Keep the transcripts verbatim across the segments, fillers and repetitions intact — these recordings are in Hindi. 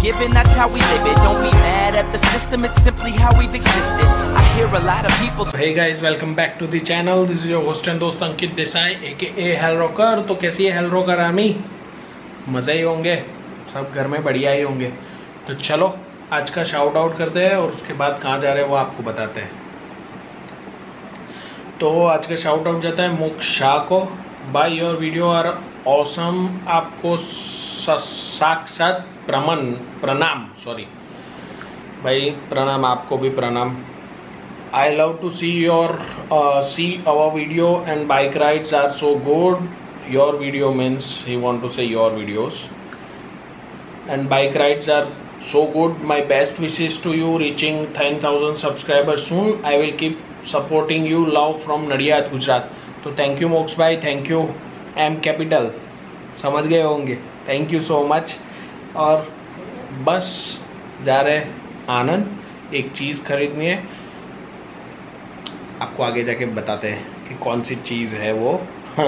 given, that's how we live it. Don't be mad at the system, it's simply how we've existed. I hear a lot of people. Hey guys, welcome back to the channel. This is your host and दोस्त Ankit Desai aka hell rocker. तो कैसी है हेल रॉकर आर्मी? मज़े ही होंगे, सब घर में बढ़िया ही होंगे। तो चलो आज का शाउट आउट करते हैं और उसके बाद कहाँ जा रहे हैं वो आपको बताते हैं। तो आज का शाउट आउट जाता है मोक्ष शाह को। Bye your video are awesome. आपको साक्षात प्रमन प्रणाम सॉरी भाई प्रणाम, आपको भी प्रणाम। I love to see your see our video and bike rides are so good. Your video means he want to say your videos and bike rides are so good. My best wishes to you reaching ten thousand subscribers soon. I will keep supporting you. Love from Nadiyad, Gujarat. तो thank you मोक्ष भाई, thank you M Capital, समझ गए होंगे। thank you so much। और बस जा रहे आनंद, एक चीज़ खरीदनी है, आपको आगे जाके बताते हैं कि कौन सी चीज़ है वो।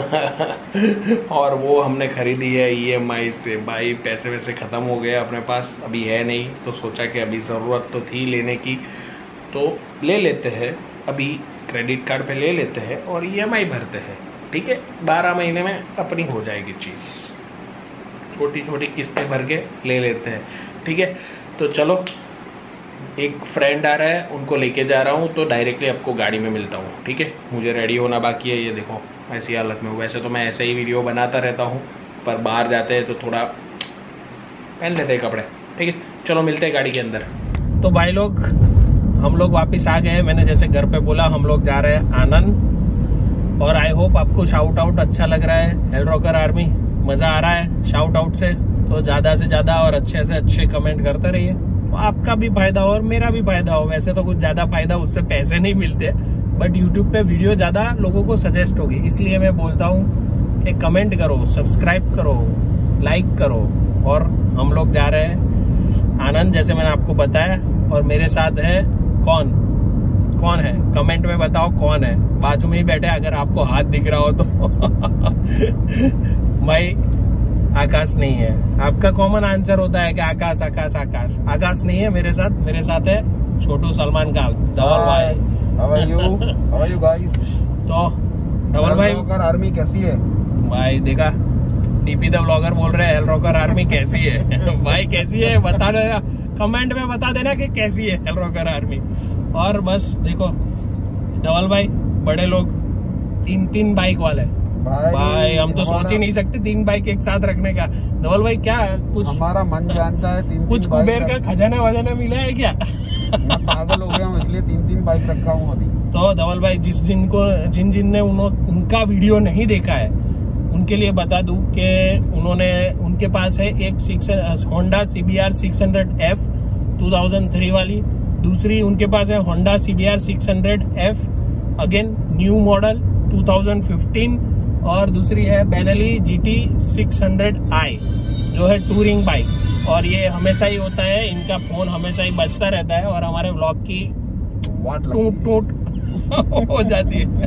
और वो हमने खरीदी है ई एम आई से। भाई पैसे वैसे ख़त्म हो गए अपने पास, अभी है नहीं, तो सोचा कि अभी ज़रूरत तो थी लेने की तो ले लेते हैं, अभी क्रेडिट कार्ड पे ले लेते हैं और ई एम आई भरते हैं। ठीक है, बारह महीने में अपनी हो जाएगी चीज़, छोटी छोटी किस्तें भर के ले लेते हैं। ठीक है, तो चलो एक फ्रेंड आ रहा है, उनको लेके जा रहा हूँ, तो डायरेक्टली आपको गाड़ी में मिलता हूँ। ठीक है, मुझे रेडी होना बाकी है। ये देखो ऐसी हालत में हूँ। वैसे तो मैं ऐसे ही वीडियो बनाता रहता हूँ, पर बाहर जाते हैं तो थोड़ा पहन लेते हैं कपड़े। ठीक है, चलो मिलते हैं गाड़ी के अंदर। तो भाई लोग हम लोग वापस आ गए। मैंने जैसे घर पे बोला हम लोग जा रहे हैं आनंद। और आई होप आपको शाउट आउट अच्छा लग रहा है। हेल रॉकर आर्मी मज़ा आ रहा है शाउट आउट से, तो ज़्यादा से ज़्यादा और अच्छे से अच्छे कमेंट करते रहिए, तो आपका भी फायदा हो और मेरा भी फायदा हो। वैसे तो कुछ ज़्यादा फायदा उससे पैसे नहीं मिलते, बट यूट्यूब पे वीडियो ज़्यादा लोगों को सजेस्ट होगी, इसलिए मैं बोलता हूँ कि कमेंट करो, सब्सक्राइब करो, लाइक करो। और हम लोग जा रहे हैं आनंद, जैसे मैंने आपको बताया। और मेरे साथ है कौन कौन है, कमेंट में बताओ कौन है। बाजू में ही बैठे, अगर आपको हाथ दिख रहा हो तो। भाई आकाश नहीं है। आपका कॉमन आंसर होता है कि आकाश आकाश आकाश आकाश नहीं है मेरे साथ। मेरे साथ है छोटू सलमान खान, धवल भाई। How are you? How are you guys? तो धवल भाई आर्मी कैसी है? भाई देखा, डीपी द ब्लॉगर बोल रहे हैं हेल रॉकर आर्मी कैसी है। भाई कैसी है बता देना, कमेंट में बता देना कि कैसी है हेल रॉकर आर्मी। और बस देखो धवल भाई, बड़े लोग तीन तीन बाइक वाले भाई, भाई हम तो सोच ही नहीं सकते तीन बाइक एक साथ रखने का। धवल भाई क्या कुछ हमारा मन जानता है, तीन कुछ कुबेर का खजाना वजाना मिला है क्या? मैं पागल हो गया हूँ, इसलिए तीन तीन बाइक रखा हूँ अभी। तो धवल भाई जिस जिनको जिन जिन ने उनका वीडियो नहीं देखा है उनके लिए बता दूं कि उन्होंने उनके पास है एक Honda C B R six hundred F two thousand three वाली, दूसरी उनके पास है Honda C B R six hundred F again new model two thousand fifteen, और दूसरी है Benelli G T six hundred I जो है टूरिंग बाइक। और ये हमेशा ही होता है, इनका फोन हमेशा ही बजता रहता है और हमारे व्लॉग की टूट टूट हो जाती है।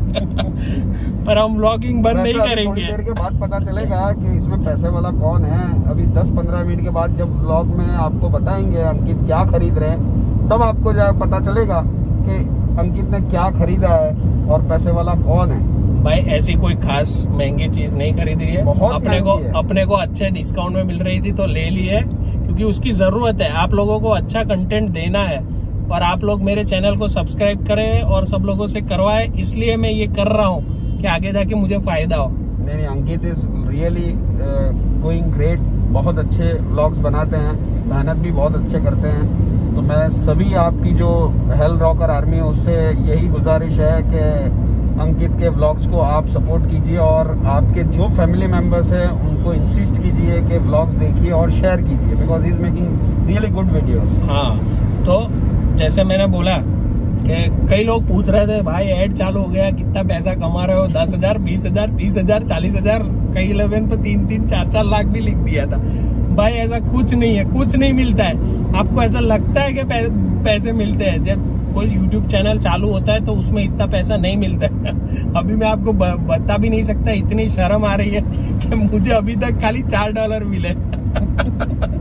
पर हम व्लॉगिंग बंद नहीं करेंगे। थोड़ी देर के बाद पता चलेगा कि इसमें पैसे वाला कौन है। अभी दस पंद्रह मिनट के बाद जब व्लॉग में आपको बताएंगे अंकित क्या खरीद रहे हैं, तब आपको पता चलेगा कि अंकित ने क्या खरीदा है और पैसे वाला कौन है। भाई ऐसी कोई खास महंगी चीज नहीं खरीदी है, अपने को है। अपने को अच्छे डिस्काउंट में मिल रही थी तो ले ली है, क्योंकि उसकी जरूरत है। आप लोगों को अच्छा कंटेंट देना है और आप लोग मेरे चैनल को सब्सक्राइब करें और सब लोगों से करवाए, इसलिए मैं ये कर रहा हूँ कि आगे जाके मुझे फायदा हो। नहीं नहीं, Ankit is really going great, बहुत अच्छे व्लॉग्स बनाते हैं, मेहनत भी बहुत अच्छे करते हैं। तो मैं सभी आपकी जो हेल रॉकर आर्मी है उससे यही गुजारिश है कि अंकित के व्लॉग्स को आप सपोर्ट कीजिए और आपके जो फैमिली मेंबर्स हैं उनको इंसिस्ट कीजिए कि व्लॉग्स देखिए और शेयर कीजिए, because he is making really good videos. हाँ, तो जैसे मैंने बोला कि कई लोग पूछ रहे थे भाई ऐड चालू हो गया, कितना पैसा कमा रहे हो, दस हजार बीस हजार तीस हजार चालीस हजार कई लोगों ने तो तीन तीन चार चार लाख भी लिख दिया था। भाई ऐसा कुछ नहीं है, कुछ नहीं मिलता है। आपको ऐसा लगता है कि पैसे मिलते हैं, जब कोई यूट्यूब चैनल चालू होता है तो उसमें इतना पैसा नहीं मिलता है। अभी मैं आपको बता भी नहीं सकता, इतनी शर्म आ रही है कि मुझे अभी तक खाली चार डॉलर मिले।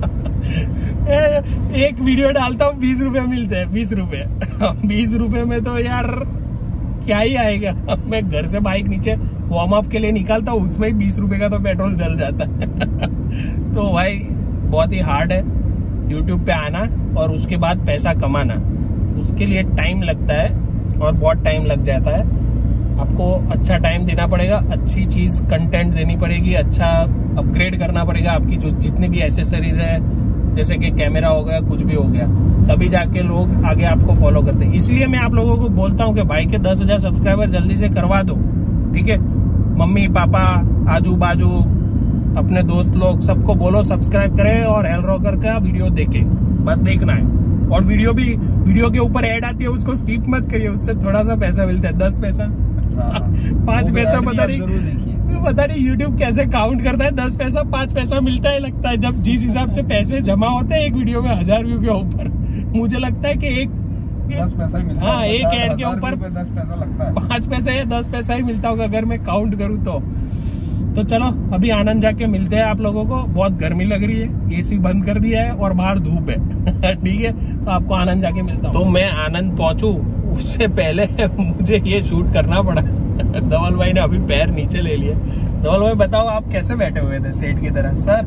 एक वीडियो डालता हूँ बीस रुपए मिलते हैं, बीस रुपए बीस रुपए में तो यार क्या ही आएगा। मैं घर से बाइक नीचे वार्म अप के लिए निकालता हूँ, उसमें ही बीस रुपए का तो पेट्रोल जल जाता है। तो भाई बहुत ही हार्ड है यूट्यूब पे आना और उसके बाद पैसा कमाना। उसके लिए टाइम लगता है और बहुत टाइम लग जाता है। आपको अच्छा टाइम देना पड़ेगा, अच्छी चीज कंटेंट देनी पड़ेगी, अच्छा अपग्रेड करना पड़ेगा आपकी जो जितनी भी एसेसरीज है, जैसे कि कैमरा हो गया, कुछ भी हो गया, तभी जाके लोग आगे आपको फॉलो करते हैं। इसलिए मैं आप लोगों को बोलता हूँ कि भाई के दस हजार सब्सक्राइबर जल्दी से करवा दो, ठीक है। मम्मी पापा, आजू बाजू, अपने दोस्त लोग, सबको बोलो सब्सक्राइब करें और हेल रॉकर का वीडियो देखें, बस देखना है। और वीडियो भी वीडियो के ऊपर ऐड आती है, उसको स्किप मत करिए, उससे थोड़ा सा पैसा मिलता है, दस पैसा पांच पैसा, पता नहीं पता नहीं यूट्यूब कैसे काउंट करता है। दस पैसा पांच पैसा मिलता है लगता है, जब जिस हिसाब से पैसे जमा होते हैं एक वीडियो में हजार व्यू के ऊपर, मुझे लगता है कि एक दस पैसा ही मिलता है। हाँ, एक ऐड के ऊपर दस पैसा लगता है, पांच पैसा या दस पैसा ही मिलता होगा अगर मैं काउंट करूँ तो। तो चलो अभी आनंद जाके मिलते हैं आप लोगों को। बहुत गर्मी लग रही है, एसी बंद कर दिया है और बाहर धूप है ठीक है, तो आपको आनंद जाके मिलता हूँ। तो मैं आनंद पहुंचू उससे पहले मुझे ये शूट करना पड़ा धवल भाई ने अभी पैर नीचे ले लिए। धवल भाई बताओ आप कैसे बैठे हुए थे सेठ की तरह? सर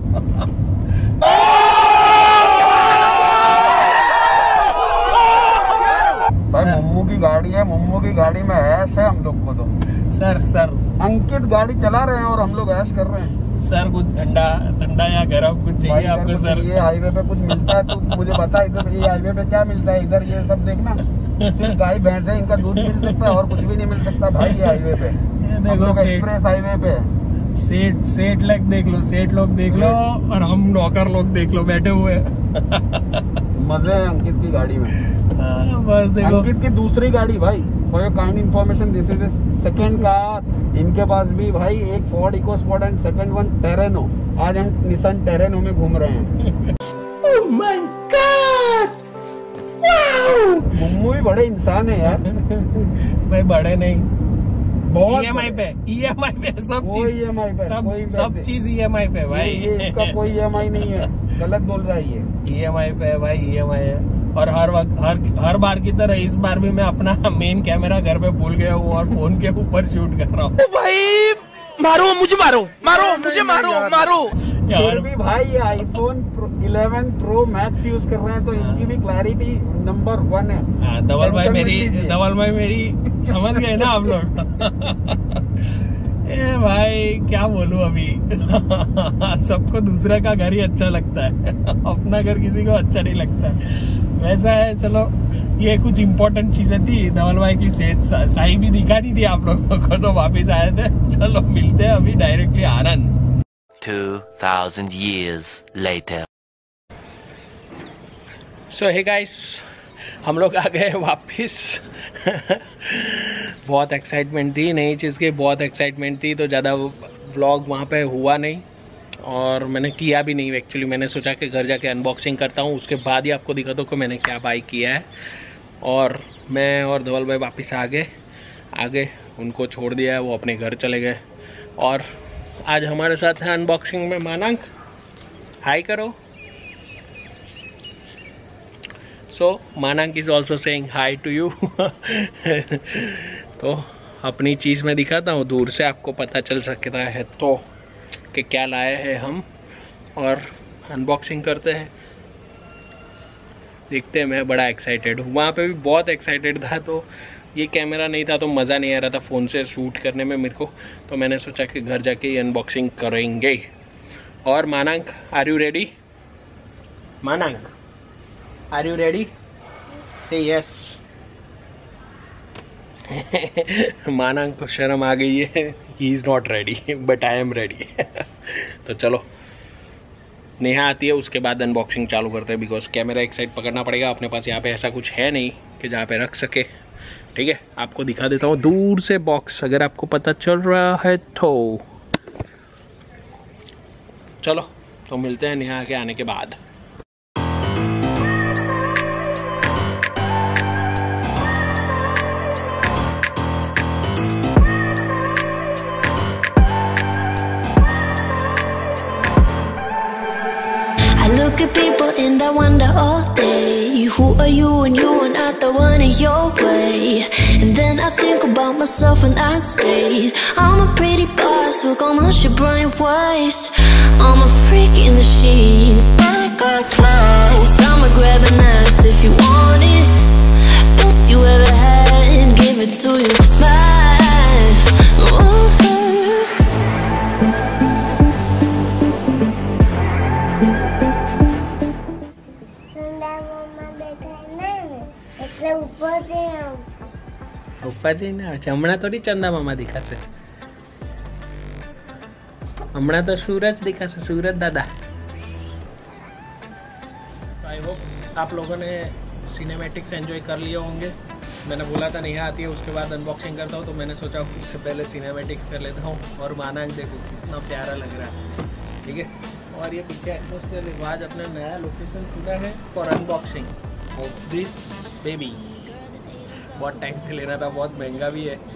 भाई मुम्मू की गाड़ी है, मुम्मू की गाड़ी में ऐश है हम लोग को। तो सर सर अंकित गाड़ी चला रहे हैं और हम लोग ऐश कर रहे हैं। सर कुछ ठंडा ठंडा या गर्म कुछ चाहिए आपको? सर ये हाईवे पे कुछ मिलता है तो मुझे बता, इधर ये हाईवे पे क्या मिलता है? इधर ये सब देखना, सिर्फ गाय भैंस है, इनका दूध मिल सकता है और कुछ भी नहीं मिल सकता भाई ये हाईवे पे। देखो एक्सप्रेस हाईवे पे सेठ सेठ लोग देख लो, सेठ लोग देख लो और हम नौकर लोग देख लो बैठे हुए मजे है अंकित की गाड़ी में। आ, बस देखो अंकित की दूसरी गाड़ी भाई, for your kind information, this is second car. इनके पास भी भाई एक Ford EcoSport and second one Terrano. आज हम निसान टेरेनो में घूम रहे हैं। Oh my God, wow! मुम्मू भी बड़े इंसान है यार भाई बड़े नहीं, बहुत ईएमआई पे ईएमआई पे सब चीज, ईएमआई पे सब सब चीज ईएमआई पे भाई। ये इसका कोई ईएमआई नहीं है, गलत बोल रहा है ये। ईएमआई पे है भाई, ईएमआई है। और हर वक्त हर हर बार की तरह इस बार भी मैं अपना मेन कैमरा घर पे भूल गया हूँ और फोन के ऊपर शूट कर रहा हूँ। भाई मारो मुझे, मारो मारो मुझे, मारो मारो यार भी भाई ये iPhone eleven pro max use कर रहे हैं तो इनकी भी क्लैरिटी नंबर वन है। हाँ, धवल भाई मेरी धवल भाई मेरी समझ गए ना आप लोग ए भाई क्या बोलूं अभी सबको दूसरे का घर ही अच्छा लगता है अपना घर किसी को अच्छा नहीं लगता वैसा है। चलो ये कुछ इम्पोर्टेंट चीजें थी, धवल भाई की सेहत सही भी दिखा नहीं थी आप लोगों को, तो वापिस आए थे। चलो मिलते हैं अभी directly Anand. two thousand years later. So hey guys, हम लोग आ गए वापस बहुत एक्साइटमेंट थी, नई चीज़ की बहुत एक्साइटमेंट थी, तो ज़्यादा व्लॉग वहाँ पे हुआ नहीं और मैंने किया भी नहीं। एक्चुअली मैंने सोचा कि घर जाके अनबॉक्सिंग करता हूँ, उसके बाद ही आपको दिखा दो कि मैंने क्या बाई किया है। और मैं और धवल भाई वापस आ गए आगे, उनको छोड़ दिया है, वो अपने घर चले गए। और आज हमारे साथ है अनबॉक्सिंग में मानंक, हाई करो। So Manank is also saying hi to you. तो अपनी चीज़ में दिखाता हूँ, दूर से आपको पता चल सकता है तो कि क्या लाए हैं हम, और अनबॉक्सिंग करते हैं, देखते हैं। मैं बड़ा एक्साइटेड हूँ, वहाँ पे भी बहुत एक्साइटेड था, तो ये कैमरा नहीं था तो मज़ा नहीं आ रहा था फ़ोन से शूट करने में मेरे को, तो मैंने सोचा कि घर जाके ही अनबॉक्सिंग करेंगे। और Manank, are you ready? Manank, are you ready? Say yes. Manank को शर्म आ गई है, he is not ready but I am ready. तो चलो नेहा आती है, उसके बाद अनबॉक्सिंग चालू करते हैं, बिकॉज कैमरा एक साइड पकड़ना पड़ेगा। अपने पास यहाँ पे ऐसा कुछ है नहीं कि जहाँ पे रख सके। ठीक है, आपको दिखा देता हूँ दूर से बॉक्स, अगर आपको पता चल रहा है तो। चलो तो मिलते हैं नेहा के आने के बाद। I look at people wonder all day, who are you and you are not the one in your way. And then I think about myself and I stayed. I'm a pretty boss with all my shit brain waves. I'm a freak in the sheets, but I got class. I'ma grab an ass if you want it. Best you ever had, give it to you, man. Oh. ઉપર જઈને આવે છે. હમણાં થોડી ચંદા મામા દેખાશે, હમણાં તો सूरज दिखाશે, सूरज दादा. आई होप आप लोगों ने सिनेमैटिक्स एंजॉय कर लिए होंगे. मैंने बोला था नहीं आती है, उसके बाद अनबॉक्सिंग करता हूँ, तो मैंने सोचा उससे पहले सिनेमैटिक्स कर लेता हूँ. और मानांक देखो कितना प्यारा लग रहा है, ठीक है. और ये पीछे एटमॉस्फेयर देखो. आज अपना नया लोकेशन चुना है for unboxing of this baby. बहुत टाइम से लेना था, बहुत महंगा भी है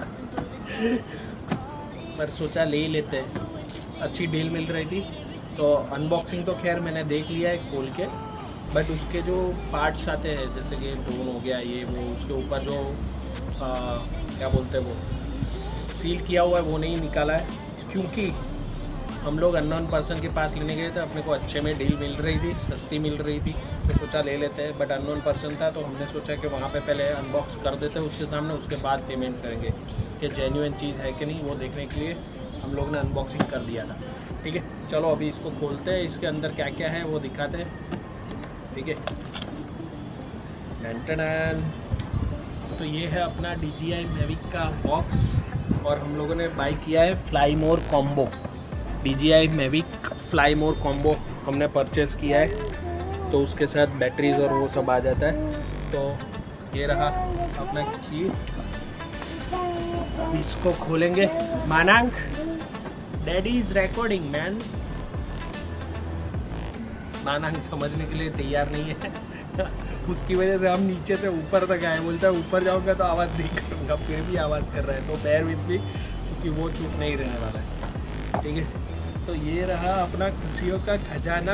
पर सोचा ले ही लेते हैं. अच्छी डील मिल रही थी. तो अनबॉक्सिंग तो खैर मैंने देख लिया है खोल के, बट उसके जो पार्ट्स आते हैं जैसे कि ड्रोन हो गया ये वो, उसके ऊपर जो आ, क्या बोलते हैं वो सील किया हुआ है वो नहीं निकाला है, क्योंकि हम लोग अननोन पर्सन के पास लेने गए थे. अपने को अच्छे में डील मिल रही थी, सस्ती मिल रही थी, तो सोचा ले लेते हैं. बट अननोन पर्सन था तो हमने सोचा कि वहाँ पे पहले अनबॉक्स कर देते हैं उसके सामने, उसके बाद पेमेंट करेंगे कि जेन्युइन चीज़ है कि नहीं, वो देखने के लिए हम लोग ने अनबॉक्सिंग कर दिया था. ठीक है, चलो अभी इसको खोलते हैं, इसके अंदर क्या क्या है वो दिखाते हैं. ठीक है, डन. तो ये है अपना डी जी आई मैविक का बॉक्स, और हम लोगों ने बाई किया है fly more combo. D J I Mavic fly more combo हमने परचेस किया है, तो उसके साथ बैटरीज और वो सब आ जाता है. तो ये रहा अपना की, इसको खोलेंगे. Manank, daddy is recording man. Manank समझने के लिए तैयार नहीं है उसकी वजह से हम नीचे से ऊपर तक आए. बोलता है ऊपर जाऊंगा तो आवाज़ नहीं करूँगा, फिर भी आवाज़ कर रहा है. तो बेयर विथ मी, क्योंकि वो चुप नहीं रहने वाला है. ठीक है, तो ये रहा अपना खुशियों का खजाना.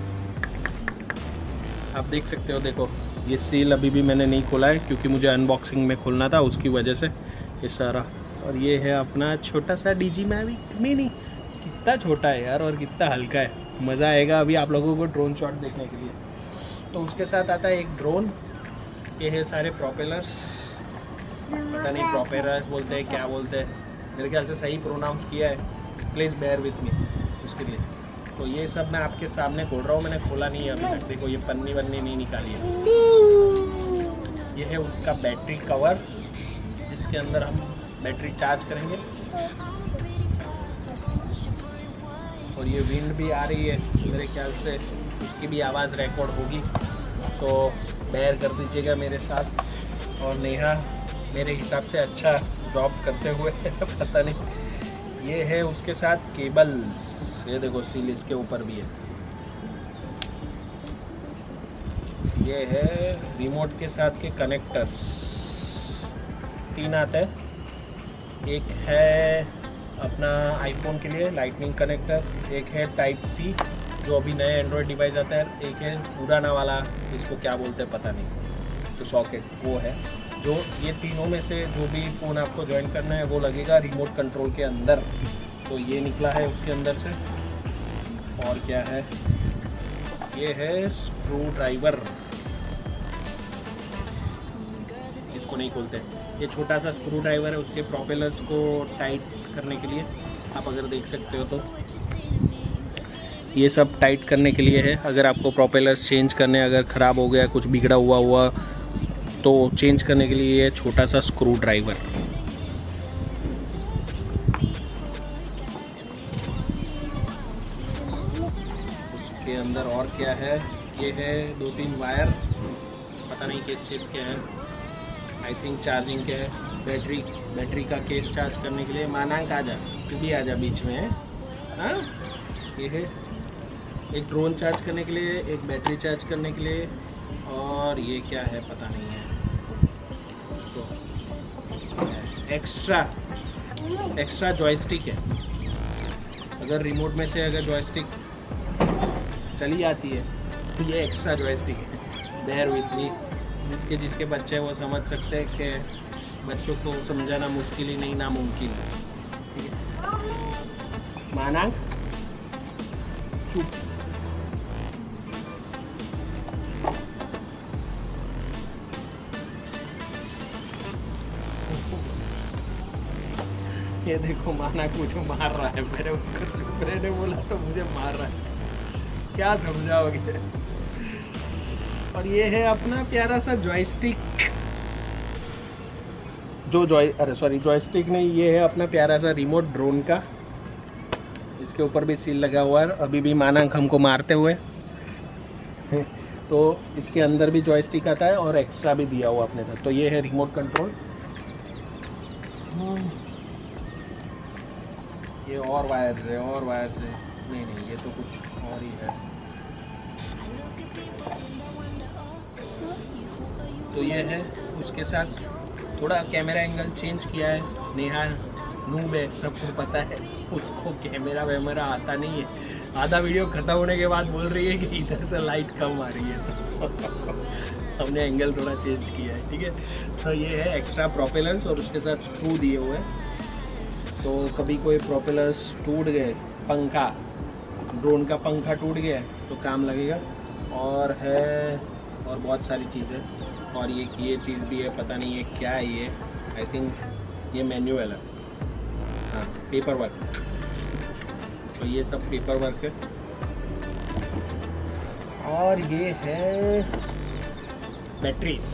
आप देख सकते हो, देखो ये सील अभी भी मैंने नहीं खोला है, क्योंकि मुझे अनबॉक्सिंग में खोलना था, उसकी वजह से ये सारा. और ये है अपना छोटा सा डीजी मैविक मिनी. कितना छोटा है यार और कितना हल्का है. मज़ा आएगा अभी आप लोगों को ड्रोन शॉट देखने के लिए. तो उसके साथ आता है एक ड्रोन. ये है सारे प्रोपेलर्स, पता नहीं प्रोपेलर्स बोलते हैं क्या बोलते हैं, मेरे ख्याल से सही प्रोनाउंस किया है. प्लीज़ बेयर विथ मी उसके लिए. तो ये सब मैं आपके सामने खोल रहा हूँ, मैंने खोला नहीं है अभी तक. देखो ये पन्नी वन्नी नहीं निकाली है. ये है उसका बैटरी कवर, जिसके अंदर हम बैटरी चार्ज करेंगे. और ये विंड भी आ रही है, मेरे ख्याल से उसकी भी आवाज़ रिकॉर्ड होगी, तो बेयर कर दीजिएगा मेरे साथ. और नेहा मेरे हिसाब से अच्छा जॉब करते हुए पता नहीं. ये है उसके साथ केबल्स, ये देखो सील इसके ऊपर भी है. ये है रिमोट के साथ के कनेक्टर्स, तीन आते हैं. एक है अपना आईफोन के लिए लाइटनिंग कनेक्टर, एक है टाइप सी जो अभी नए एंड्रॉयड डिवाइस आता है, एक है पुराना वाला जिसको क्या बोलते हैं पता नहीं, तो सॉकेट वो है. जो ये तीनों में से जो भी फ़ोन आपको ज्वाइन करना है वो लगेगा रिमोट कंट्रोल के अंदर. तो ये निकला है उसके अंदर से. और क्या है, ये है स्क्रू ड्राइवर, इसको नहीं खोलते. ये छोटा सा स्क्रू ड्राइवर है उसके प्रोपेलर्स को टाइट करने के लिए. आप अगर देख सकते हो तो ये सब टाइट करने के लिए है. अगर आपको प्रोपेलर्स चेंज करने, अगर ख़राब हो गया, कुछ बिगड़ा हुआ हुआ तो चेंज करने के लिए ये छोटा सा स्क्रू ड्राइवर. उसके अंदर और क्या है, ये है दो तीन वायर, पता नहीं किस चीज़ के हैं, आई थिंक चार्जिंग के है. बैटरी बैटरी का केस चार्ज करने के लिए. मानांक आ जा, तू भी आ जा बीच में. हाँ, ये है एक ड्रोन चार्ज करने के लिए, एक बैटरी चार्ज करने के लिए. और ये क्या है पता नहीं है उसको. एक्स्ट्रा एक्स्ट्रा जॉयस्टिक है. अगर रिमोट में से अगर जॉयस्टिक चली जाती है ये एक्स्ट्रा जॉयस्टिक है, बेयर विथ मी। जिसके जिसके बच्चे हैं वो समझ सकते हैं कि बच्चों को समझाना मुश्किल ही नहीं नामुमकिन है। ठीक है, माना चुप। ये देखो माना मुझे मार रहा है, मैंने उसको चुप रहने बोला तो मुझे मार रहा है, क्या समझाओगे। और ये है अपना प्यारा सा जॉयस्टिक, जो जॉय अरे सॉरी जॉयस्टिक नहीं, ये है अपना प्यारा सा रिमोट ड्रोन का। इसके ऊपर भी सील लगा हुआ है, अभी भी मानांक हमको मारते हुए। तो इसके अंदर भी जॉयस्टिक आता है और एक्स्ट्रा भी दिया हुआ अपने साथ। तो ये है रिमोट कंट्रोल। ये और वायर्स है और वायर्स है, नहीं नहीं ये तो कुछ और ही है। तो ये है, उसके साथ थोड़ा कैमरा एंगल चेंज किया है। नेहा नूब है, सबको पता है, उसको कैमरा वैमरा आता नहीं है। आधा वीडियो खत्म होने के बाद बोल रही है कि इधर से लाइट कम आ रही है, तो हमने एंगल थोड़ा चेंज किया है। ठीक है, तो ये है एक्स्ट्रा प्रोपेलर्स और उसके साथ स्क्रू दिए हुए हैं। तो कभी कोई प्रोपेलर्स टूट गए, पंखा ड्रोन का पंखा टूट गया तो काम लगेगा। और है और बहुत सारी चीज़ें। और ये ये चीज़ भी है, पता नहीं ये क्या है, ये आई थिंक ये मैन्युअल है, हाँ पेपर वर्क। तो ये सब पेपर वर्क है। और ये है बैटरीज,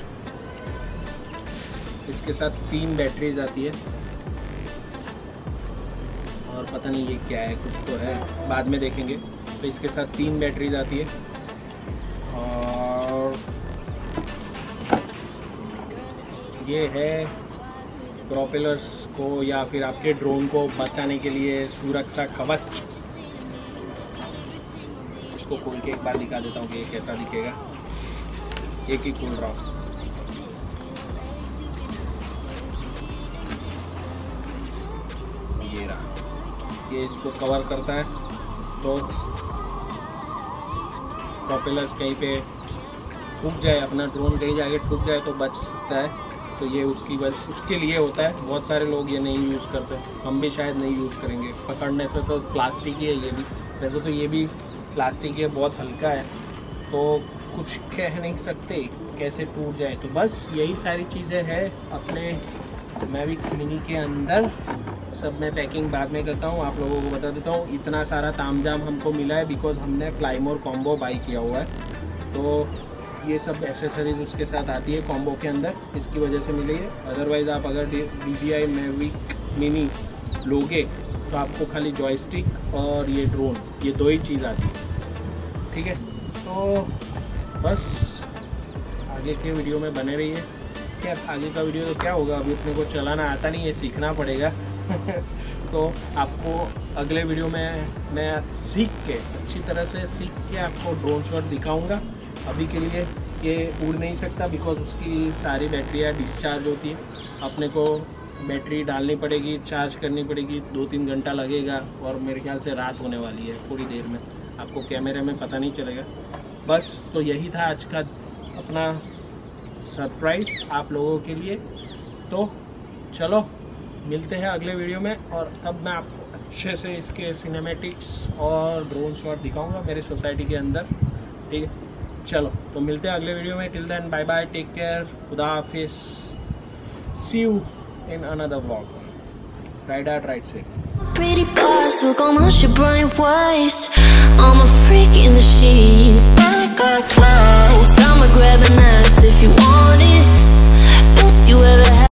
इसके साथ तीन बैटरीज आती है। और पता नहीं ये क्या है, कुछ तो है, बाद में देखेंगे। तो इसके साथ तीन बैटरीज आती है। और ये है प्रोपेलर्स को या फिर आपके ड्रोन को बचाने के लिए सुरक्षा कवच। इसको खोल के एक बार दिखा देता हूँ कि ये कैसा दिखेगा। एक ही खोल रहा हूँ। ये रहा, ये इसको कवर करता है। तो प्रोपेलर्स कहीं पे ठुक जाए, अपना ड्रोन कहीं जाके ठुक जाए तो बच सकता है। तो ये उसकी वजह उसके लिए होता है। बहुत सारे लोग ये नहीं यूज़ करते, हम भी शायद नहीं यूज़ करेंगे। पकड़ने से तो प्लास्टिक ही है ये भी, वैसे तो ये भी प्लास्टिक है, बहुत हल्का है, तो कुछ कह नहीं सकते कैसे टूट जाए। तो बस यही सारी चीज़ें हैं अपने मैविक मिनी के अंदर। सब मैं पैकिंग बाद में करता हूँ, आप लोगों को बता देता हूँ। इतना सारा तामझाम हमको मिला है बिकॉज हमने फ्लाईमोर कॉम्बो बाई किया हुआ है। तो ये सब एक्सेसरीज उसके साथ आती है कॉम्बो के अंदर, इसकी वजह से मिली है। अदरवाइज़ आप अगर D J I Mavic mini लोगे तो आपको खाली जॉयस्टिक और ये ड्रोन, ये दो ही चीज़ आती है। ठीक है, तो बस आगे के वीडियो में बने रहिए। क्या आगे का वीडियो तो क्या होगा, अभी अपने को चलाना आता नहीं है, सीखना पड़ेगा। तो आपको अगले वीडियो में मैं सीख के, अच्छी तरह से सीख के आपको ड्रोन शॉट दिखाऊंगा। अभी के लिए ये उड़ नहीं सकता बिकॉज उसकी सारी बैटरियाँ डिस्चार्ज होती है। अपने को बैटरी डालनी पड़ेगी, चार्ज करनी पड़ेगी, दो तीन घंटा लगेगा। और मेरे ख्याल से रात होने वाली है थोड़ी देर में, आपको कैमरे में पता नहीं चलेगा। बस तो यही था आज का अपना सरप्राइज़ आप लोगों के लिए। तो चलो मिलते हैं अगले वीडियो में, और तब मैं आपको अच्छे से इसके सिनेमैटिक्स और ड्रोन शॉट दिखाऊंगा मेरे सोसाइटी के अंदर। ठीक है, चलो तो मिलते हैं अगले वीडियो में। Till then bye bye, take care, खुदा हाफिज, see you in another vlog. Ride out, ride safe. Pretty boss, look almost your brain waves. I'm a freak in the sheets, but I got